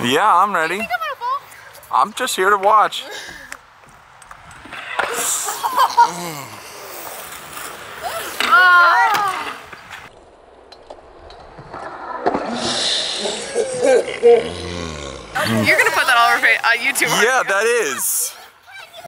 Yeah, I'm ready. You think I'm gonna fall? I'm just here to watch. You're gonna put that all over YouTube. Yeah, that is.